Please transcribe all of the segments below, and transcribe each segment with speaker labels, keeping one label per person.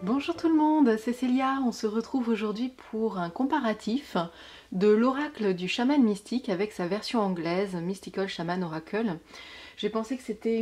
Speaker 1: Bonjour tout le monde, c'est Célia. On se retrouve aujourd'hui pour un comparatif de l'oracle du chaman mystique avec sa version anglaise, Mystical Shaman Oracle. J'ai pensé que c'était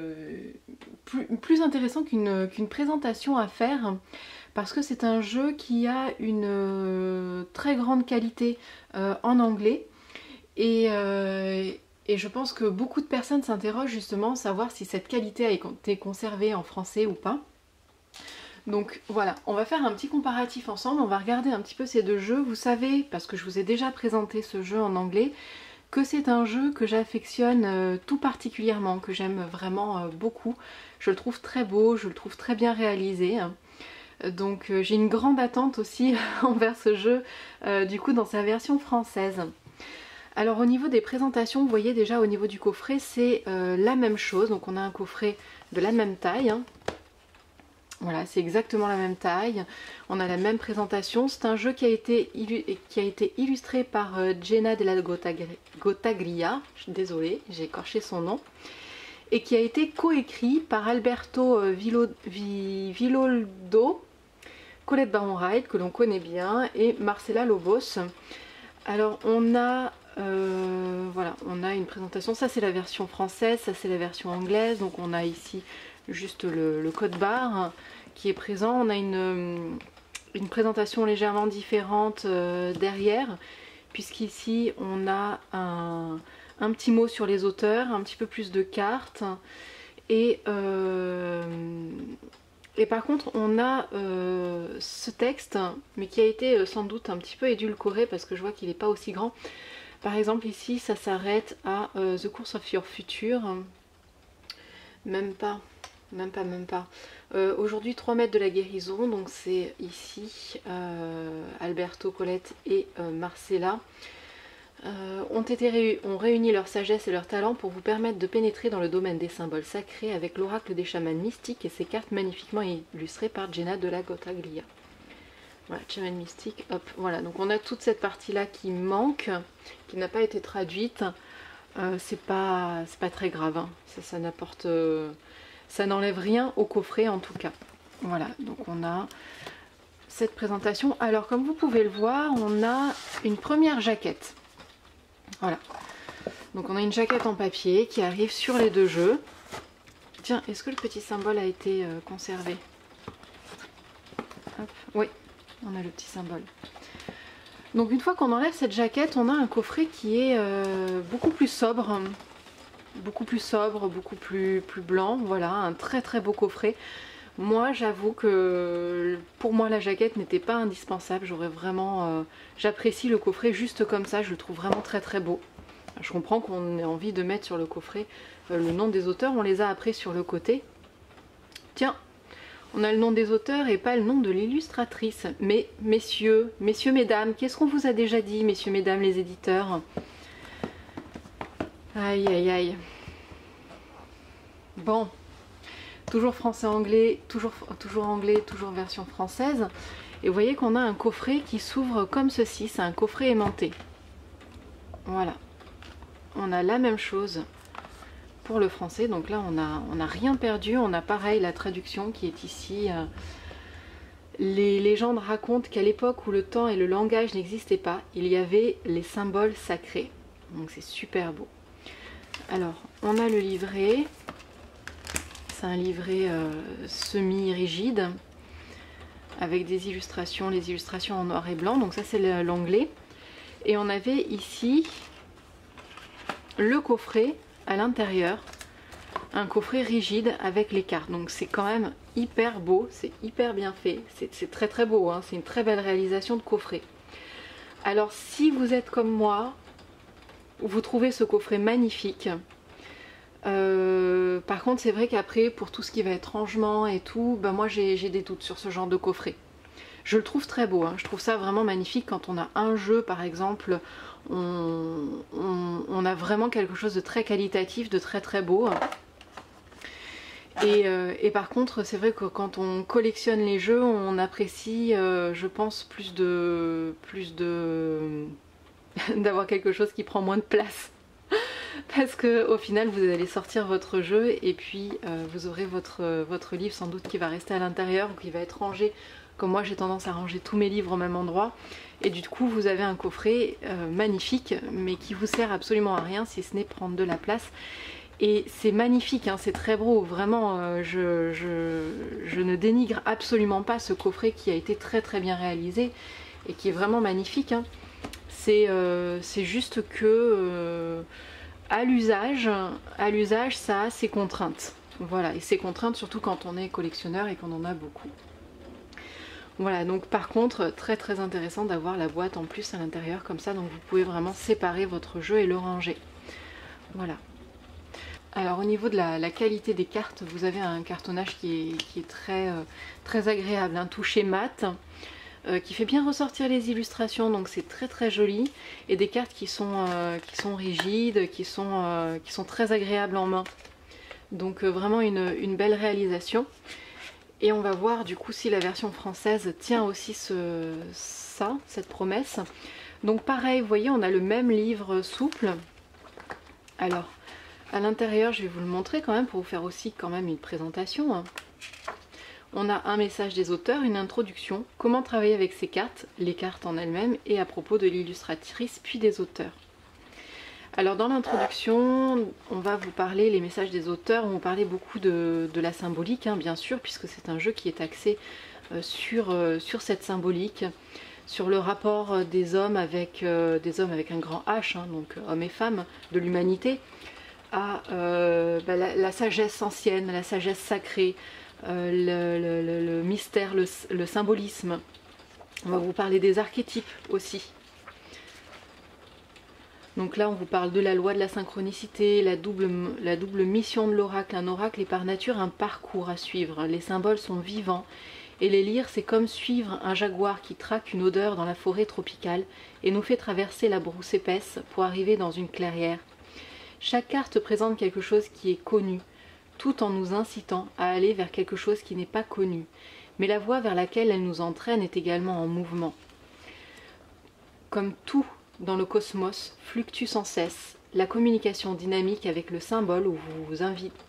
Speaker 1: plus intéressant qu'une présentation à faire parce que c'est un jeu qui a une très grande qualité en anglais et je pense que beaucoup de personnes s'interrogent justement savoir si cette qualité a été conservée en français ou pas. Donc voilà, on va faire un petit comparatif ensemble, on va regarder un petit peu ces deux jeux. Vous savez, parce que je vous ai déjà présenté ce jeu en anglais, que c'est un jeu que j'affectionne tout particulièrement, que j'aime vraiment beaucoup. Je le trouve très beau, je le trouve très bien réalisé. Donc j'ai une grande attente aussi envers ce jeu, du coup dans sa version française. Alors au niveau des présentations, vous voyez déjà au niveau du coffret, c'est la même chose. Donc on a un coffret de la même taille, hein. Voilà, c'est exactement la même taille, on a la même présentation. C'est un jeu qui a été illustré par Jenna della Gottaglia, je suis désolée, j'ai écorché son nom, et qui a été coécrit par Alberto Villoldo, Colette Baron-Wright, que l'on connaît bien, et Marcela Lobos. Alors on a voilà, on a une présentation, ça c'est la version française, ça c'est la version anglaise, donc on a ici juste le code barre qui est présent. On a une présentation légèrement différente derrière, puisqu'ici on a un petit mot sur les auteurs, un petit peu plus de cartes, et par contre on a ce texte, mais qui a été sans doute un petit peu édulcoré parce que je vois qu'il n'est pas aussi grand. Par exemple ici ça s'arrête à The Course of Your Future, même pas. Aujourd'hui 3 mètres de la guérison, donc c'est ici Alberto, Colette et Marcella ont réuni leur sagesse et leur talent pour vous permettre de pénétrer dans le domaine des symboles sacrés avec l'oracle des chamans mystiques et ses cartes magnifiquement illustrées par Jenna della Gottaglia. Voilà, chaman mystique, hop, voilà, donc on a toute cette partie là qui manque, qui n'a pas été traduite. C'est pas très grave, hein. Ça n'apporte... ça n'enlève rien au coffret en tout cas. Voilà, donc on a cette présentation. Alors comme vous pouvez le voir, on a une première jaquette. Voilà. Donc on a une jaquette en papier qui arrive sur les deux jeux. Tiens, est-ce que le petit symbole a été conservé? Hop. Oui, on a le petit symbole. Donc une fois qu'on enlève cette jaquette, on a un coffret qui est beaucoup plus sobre. Beaucoup plus blanc. Voilà, un très très beau coffret. Moi j'avoue que pour moi la jaquette n'était pas indispensable. J'aurais vraiment j'apprécie le coffret juste comme ça, je le trouve vraiment très très beau. Je comprends qu'on ait envie de mettre sur le coffret le nom des auteurs, on les a après sur le côté. Tiens, on a le nom des auteurs et pas le nom de l'illustratrice. Mais messieurs, mesdames, qu'est-ce qu'on vous a déjà dit, messieurs, mesdames les éditeurs? Aïe aïe aïe. Bon, toujours français-anglais, toujours anglais, toujours version française. Et vous voyez qu'on a un coffret qui s'ouvre comme ceci, c'est un coffret aimanté. Voilà. On a la même chose pour le français, donc là on n'a rien perdu, on a pareil la traduction qui est ici. Les légendes racontent qu'à l'époque où le temps et le langage n'existaient pas, il y avait les symboles sacrés. Donc c'est super beau. Alors, on a le livret, c'est un livret semi-rigide avec des illustrations, les illustrations en noir et blanc, donc ça c'est l'anglais. Et on avait ici le coffret à l'intérieur, un coffret rigide avec les cartes, donc c'est quand même hyper beau, c'est hyper bien fait, c'est très très beau, hein, c'est une très belle réalisation de coffret. Alors si vous êtes comme moi, vous trouvez ce coffret magnifique. Par contre c'est vrai qu'après pour tout ce qui va être rangement et tout, ben moi j'ai des doutes sur ce genre de coffret. Je le trouve très beau, hein. Je trouve ça vraiment magnifique quand on a un jeu par exemple, on a vraiment quelque chose de très qualitatif, de très très beau. Et par contre c'est vrai que quand on collectionne les jeux, on apprécie je pense plus de d'avoir quelque chose qui prend moins de place. parce que au final vous allez sortir votre jeu et puis vous aurez votre livre sans doute qui va rester à l'intérieur ou qui va être rangé comme moi j'ai tendance à ranger tous mes livres au même endroit, et du coup vous avez un coffret magnifique mais qui vous sert absolument à rien si ce n'est prendre de la place. Et c'est magnifique, hein, c'est très beau, vraiment je ne dénigre absolument pas ce coffret qui a été très très bien réalisé et qui est vraiment magnifique, hein. C'est juste que à l'usage ça a ses contraintes, voilà, et ses contraintes surtout quand on est collectionneur et qu'on en a beaucoup. Voilà, donc par contre très très intéressant d'avoir la boîte en plus à l'intérieur comme ça, donc vous pouvez vraiment séparer votre jeu et le ranger. Voilà. Alors au niveau de la qualité des cartes, vous avez un cartonnage qui est très agréable, un toucher mat, qui fait bien ressortir les illustrations, donc c'est très très joli, et des cartes qui sont rigides, qui sont très agréables en main. Donc vraiment une belle réalisation. Et on va voir du coup si la version française tient aussi cette promesse. Donc pareil, vous voyez, on a le même livre souple. Alors, à l'intérieur, je vais vous le montrer quand même pour vous faire aussi quand même une présentation. On a un message des auteurs, une introduction, comment travailler avec ces cartes, les cartes en elles-mêmes, et à propos de l'illustratrice puis des auteurs. Alors dans l'introduction, on va vous parler, les messages des auteurs, on va vous parler beaucoup de la symbolique, hein, bien sûr, puisque c'est un jeu qui est axé sur cette symbolique, sur le rapport des hommes avec un grand H, hein, donc hommes et femmes, de l'humanité, à la sagesse ancienne, la sagesse sacrée, le mystère, le symbolisme. On va vous parler des archétypes aussi. Donc là on vous parle de la loi de la synchronicité, la double mission de l'oracle. Un oracle est par nature un parcours à suivre, les symboles sont vivants, et les lire c'est comme suivre un jaguar qui traque une odeur dans la forêt tropicale et nous fait traverser la brousse épaisse pour arriver dans une clairière. Chaque carte présente quelque chose qui est connu, tout en nous incitant à aller vers quelque chose qui n'est pas connu, mais la voie vers laquelle elle nous entraîne est également en mouvement. Comme tout dans le cosmos fluctue sans cesse, la communication dynamique avec le symbole où vous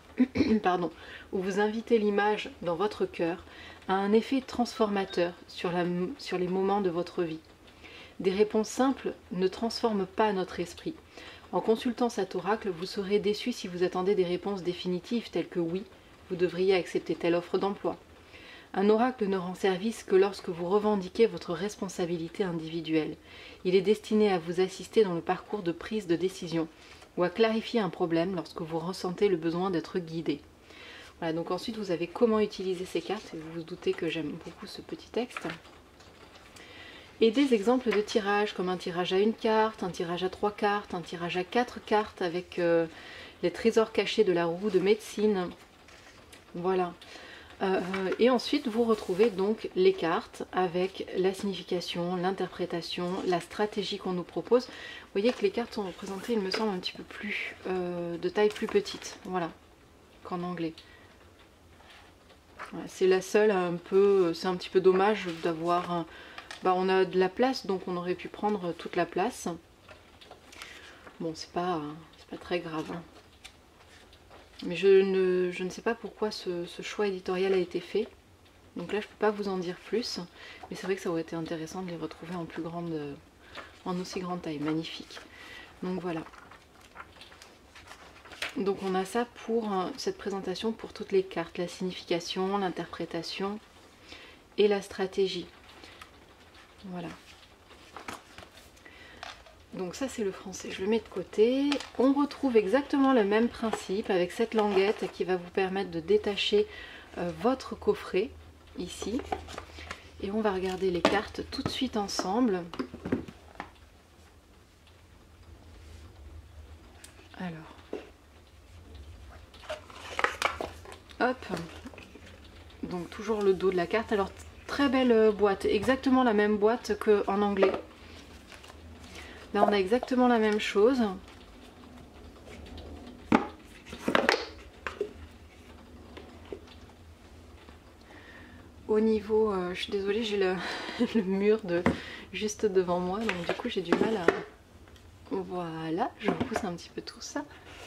Speaker 1: invitez l'image dans votre cœur a un effet transformateur sur les moments de votre vie. Des réponses simples ne transforment pas notre esprit. En consultant cet oracle, vous serez déçu si vous attendez des réponses définitives telles que oui, vous devriez accepter telle offre d'emploi. Un oracle ne rend service que lorsque vous revendiquez votre responsabilité individuelle. Il est destiné à vous assister dans le parcours de prise de décision ou à clarifier un problème lorsque vous ressentez le besoin d'être guidé. Voilà, donc ensuite vous avez comment utiliser ces cartes, et vous vous doutez que j'aime beaucoup ce petit texte. Et des exemples de tirages, comme un tirage à une carte, un tirage à 3 cartes, un tirage à 4 cartes avec les trésors cachés de la roue de médecine. Voilà. Et ensuite vous retrouvez donc les cartes avec la signification, l'interprétation, la stratégie qu'on nous propose. Vous voyez que les cartes sont représentées, il me semble, un petit peu plus de taille plus petite, voilà, qu'en anglais. Voilà, c'est la seule c'est un petit peu dommage d'avoir on a de la place, donc on aurait pu prendre toute la place. Bon, c'est pas très grave, hein. Mais je ne sais pas pourquoi ce choix éditorial a été fait. Donc là je peux pas vous en dire plus. Mais c'est vrai que ça aurait été intéressant de les retrouver en aussi grande taille. Magnifique. Donc voilà. Donc on a ça pour cette présentation pour toutes les cartes. La signification, l'interprétation et la stratégie. Voilà. Donc ça c'est le français, je le mets de côté. On retrouve exactement le même principe avec cette languette qui va vous permettre de détacher votre coffret ici. Et on va regarder les cartes tout de suite ensemble. Alors, hop, donc toujours le dos de la carte. Alors très belle boîte, exactement la même boîte qu'en anglais. Là on a exactement la même chose. Au niveau, je suis désolée, j'ai le mur juste devant moi, donc du coup j'ai du mal Voilà, je repousse un petit peu tout ça.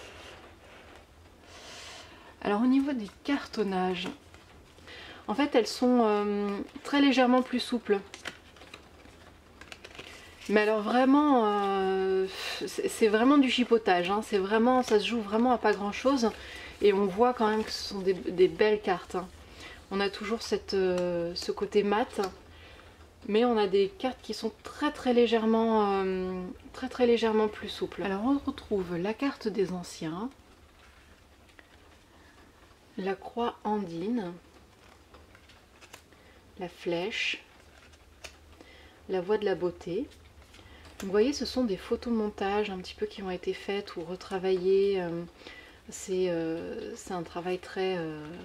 Speaker 1: Alors au niveau des cartonnages, en fait elles sont très légèrement plus souples. Mais alors vraiment, c'est vraiment du chipotage, hein. C'est vraiment, ça se joue vraiment à pas grand chose. Et on voit quand même que ce sont des belles cartes, hein. On a toujours ce côté mat, mais on a des cartes qui sont très légèrement plus souples. Alors on retrouve la carte des anciens, la croix andine, la flèche, la voie de la beauté. Vous voyez, ce sont des photomontages un petit peu qui ont été faits ou retravaillés. C'est un travail très...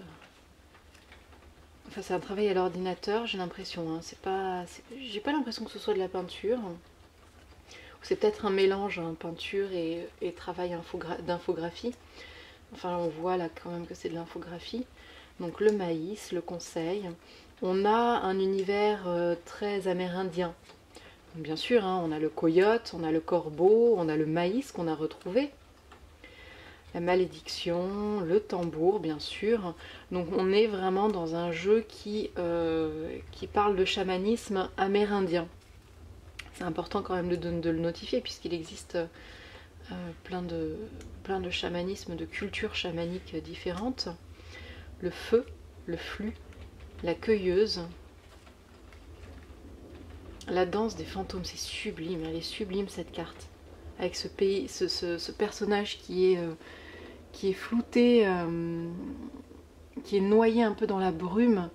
Speaker 1: Enfin, c'est un travail à l'ordinateur, j'ai l'impression. Hein. J'ai pas l'impression que ce soit de la peinture. C'est peut-être un mélange, hein, peinture et travail d'infographie. Enfin, on voit là quand même que c'est de l'infographie. Donc le maïs, le conseil. On a un univers très amérindien. Bien sûr, hein, on a le coyote, on a le corbeau, on a le maïs qu'on a retrouvé. La malédiction, le tambour, bien sûr. Donc on est vraiment dans un jeu qui parle de chamanisme amérindien. C'est important quand même de le notifier puisqu'il existe plein de chamanismes, de cultures chamaniques différentes. Le feu, le flux, la cueilleuse. La danse des fantômes, c'est sublime, elle est sublime cette carte. Avec ce personnage qui est flouté, qui est noyé un peu dans la brume.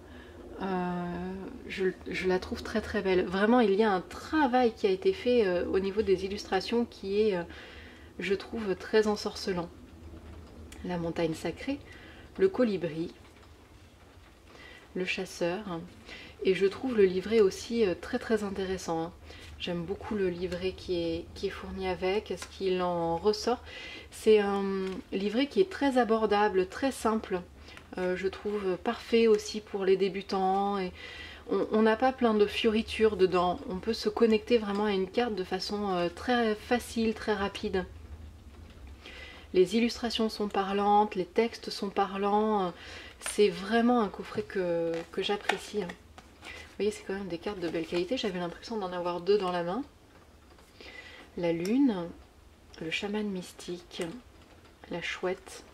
Speaker 1: Je la trouve très belle. Vraiment, il y a un travail qui a été fait au niveau des illustrations qui est, je trouve, très ensorcelant. La montagne sacrée, le colibri, le chasseur. Et je trouve le livret aussi très intéressant. Hein. J'aime beaucoup le livret qui est fourni avec, ce qu'il en ressort. C'est un livret qui est très abordable, très simple. Je trouve parfait aussi pour les débutants. Et on n'a pas plein de fioritures dedans. On peut se connecter vraiment à une carte de façon très facile, très rapide. Les illustrations sont parlantes, les textes sont parlants. C'est vraiment un coffret que j'apprécie. Vous voyez, c'est quand même des cartes de belle qualité. J'avais l'impression d'en avoir deux dans la main. La lune, le chaman mystique, la chouette,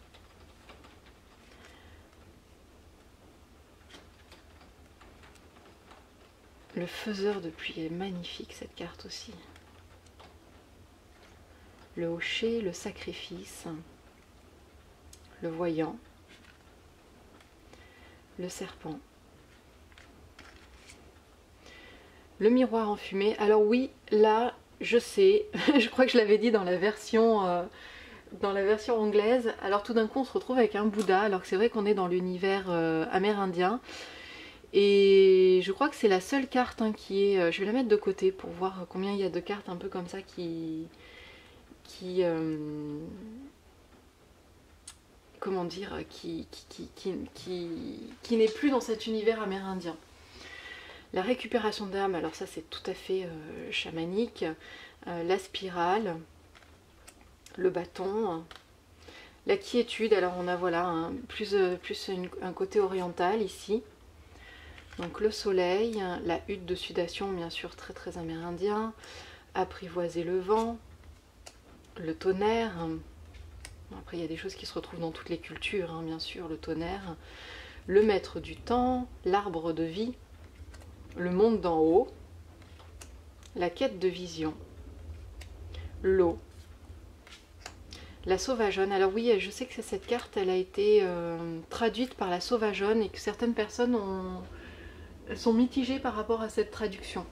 Speaker 1: le faiseur de pluie. Elle est magnifique cette carte aussi. Le hocher, le sacrifice, le voyant, le serpent. Le miroir en fumée. Alors oui, là, je sais, je crois que je l'avais dit dans la version anglaise. Alors tout d'un coup, on se retrouve avec un Bouddha, alors que c'est vrai qu'on est dans l'univers amérindien. Et je crois que c'est la seule carte hein, qui est... je vais la mettre de côté pour voir combien il y a de cartes un peu comme ça comment dire, qui n'est plus dans cet univers amérindien. La récupération d'âme, alors ça c'est tout à fait chamanique. La spirale, le bâton, la quiétude, alors on a voilà un côté oriental ici. Donc le soleil, la hutte de sudation, bien sûr très amérindien. Apprivoiser le vent, le tonnerre. Après il y a des choses qui se retrouvent dans toutes les cultures, hein, bien sûr, le tonnerre. Le maître du temps, l'arbre de vie. Le monde d'en haut, la quête de vision, l'eau, la sauvageonne. Alors oui, je sais que cette carte, elle a été traduite par la sauvageonne et que certaines personnes sont mitigées par rapport à cette traduction.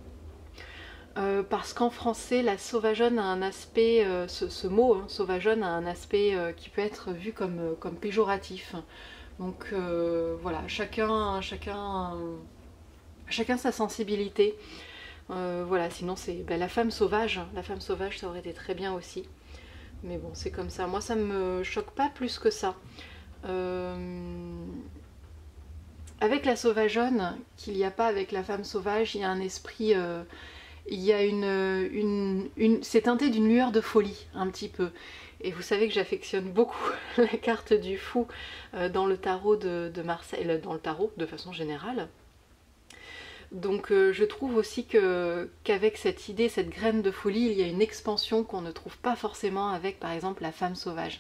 Speaker 1: Parce qu'en français, la sauvageonne a un aspect, ce mot, hein, sauvageonne, a un aspect qui peut être vu comme péjoratif. Donc voilà, chacun sa sensibilité. Voilà, sinon c'est la femme sauvage. La femme sauvage, ça aurait été très bien aussi. Mais bon, c'est comme ça. Moi, ça me choque pas plus que ça. Avec la sauvageonne, qu'il n'y a pas avec la femme sauvage, il y a un esprit il y a c'est teinté d'une lueur de folie un petit peu. Et vous savez que j'affectionne beaucoup la carte du fou dans le tarot de Marseille, dans le tarot de façon générale. Donc je trouve aussi qu'avec cette idée, cette graine de folie, il y a une expansion qu'on ne trouve pas forcément avec par exemple la femme sauvage.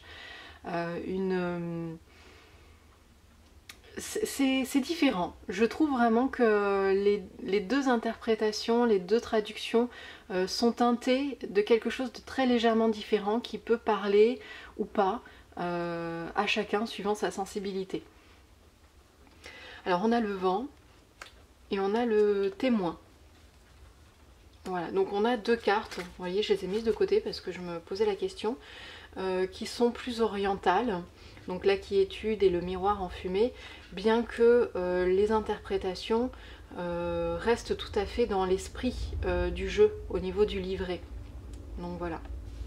Speaker 1: C'est différent. Je trouve vraiment que les deux interprétations, les deux traductions sont teintées de quelque chose de très légèrement différent qui peut parler ou pas à chacun suivant sa sensibilité. Alors on a le vent et on a le témoin. Voilà, donc on a deux cartes, vous voyez, je les ai mises de côté parce que je me posais la question, qui sont plus orientales. Donc la quiétude et le miroir en fumée, bien que les interprétations restent tout à fait dans l'esprit du jeu au niveau du livret. Donc voilà.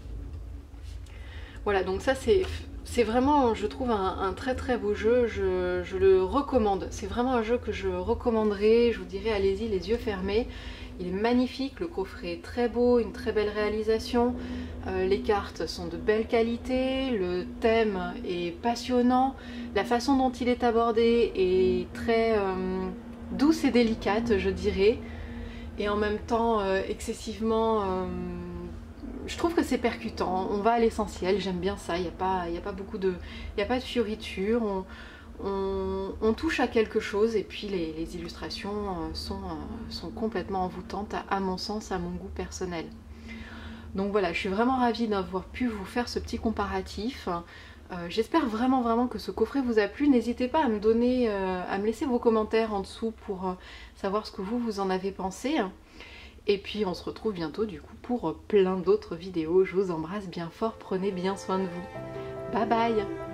Speaker 1: Voilà, donc ça c'est vraiment, je trouve, un très très beau jeu, je le recommande. C'est vraiment un jeu que je recommanderais, je vous dirais allez-y les yeux fermés. Il est magnifique, le coffret est très beau, une très belle réalisation, les cartes sont de belle qualité, le thème est passionnant, la façon dont il est abordé est très douce et délicate, je dirais, et en même temps excessivement... je trouve que c'est percutant, on va à l'essentiel, j'aime bien ça, il n'y a pas beaucoup de... il n'y a pas de fioritures, on touche à quelque chose et puis les illustrations sont complètement envoûtantes à mon sens, à mon goût personnel. Donc voilà, je suis vraiment ravie d'avoir pu vous faire ce petit comparatif. J'espère vraiment que ce coffret vous a plu. N'hésitez pas à me donner, à me laisser vos commentaires en dessous pour savoir ce que vous en avez pensé. Et puis on se retrouve bientôt du coup pour plein d'autres vidéos. Je vous embrasse bien fort, prenez bien soin de vous. Bye bye!